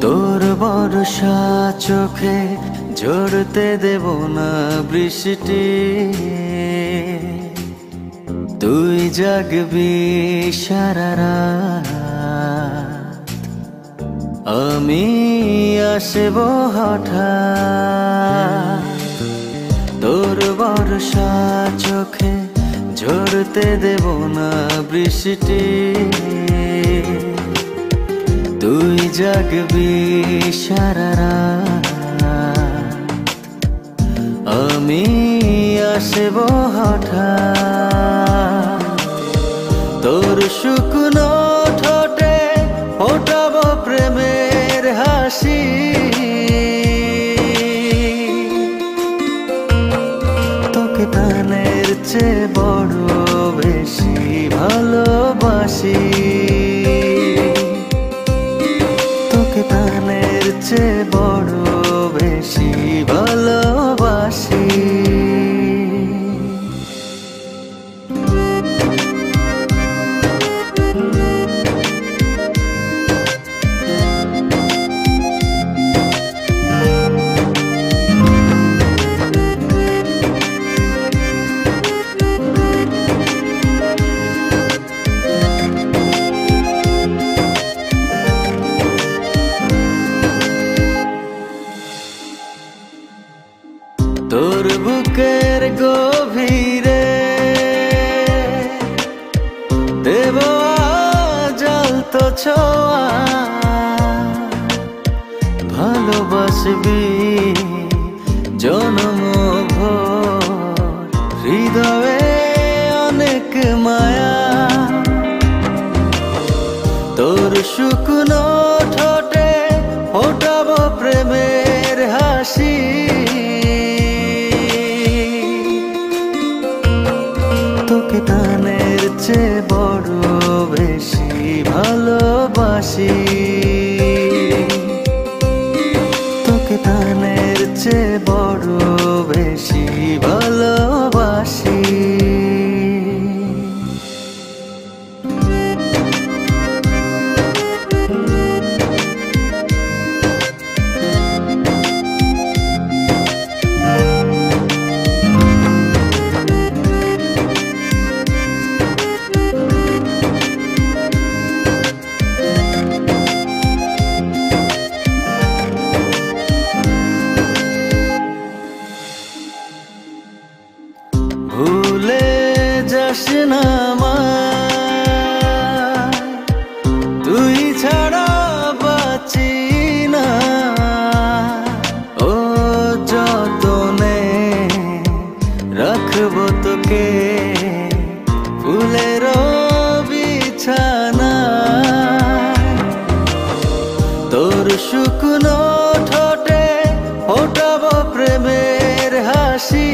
তোর বর্ষা চোখে ঝরতে দেব না বৃষ্টি, তুই জাগবি সারা রাত, আমি আসব হঠাৎ। তোর বর্ষা চোখে ঝরতে দেব না বৃষ্টি, তুই জাগবি সারা রাত, আমি আসব হঠাৎ। তোর শুকনো ঠোঁটে ফোটাবো প্রেমের হাসি, তোকে প্রাণের চেয়ে বড় বেশি ভালোবাসি, তোকে প্রাণের চেয়ে বড় বেশি ভালোবাসি। তোর বুকের গভীরে দেব জ্বলতো ছোঁয়া, ভালোবাসবি জনম ভোর, হৃদয়ে অনেক মায়া। তোর শুকনো ঠোঁটে ফোটাবো প্রেমের হাসি, তোকে প্রাণের চেয়ে বড় বেশি ভালোবাসি, তোকে প্রাণের চেয়ে বড় বেশি ভালোবাসি। ভুলে যাস না আমায়, তুই ছাড়া বাঁচি না, ও যতনে রাখবো তোকে ফুলের বিছানা। তোর শুকনো ঠোঁটে ফোটাবো প্রেমের হাসি,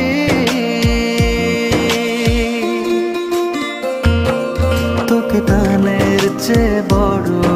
তোকে প্রাণের চেয়ে বড়